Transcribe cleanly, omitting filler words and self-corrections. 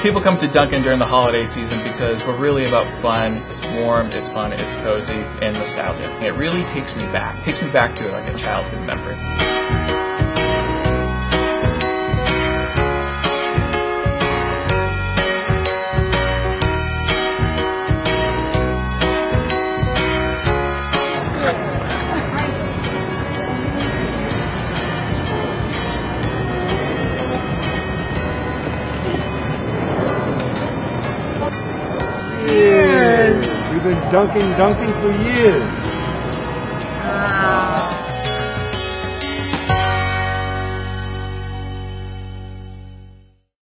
People come to Dunkin' during the holiday season because we're really about fun. It's warm, it's fun, it's cozy, and nostalgia. And it really takes me back. It takes me back to like a childhood memory. Cheers! We've been dunking for years.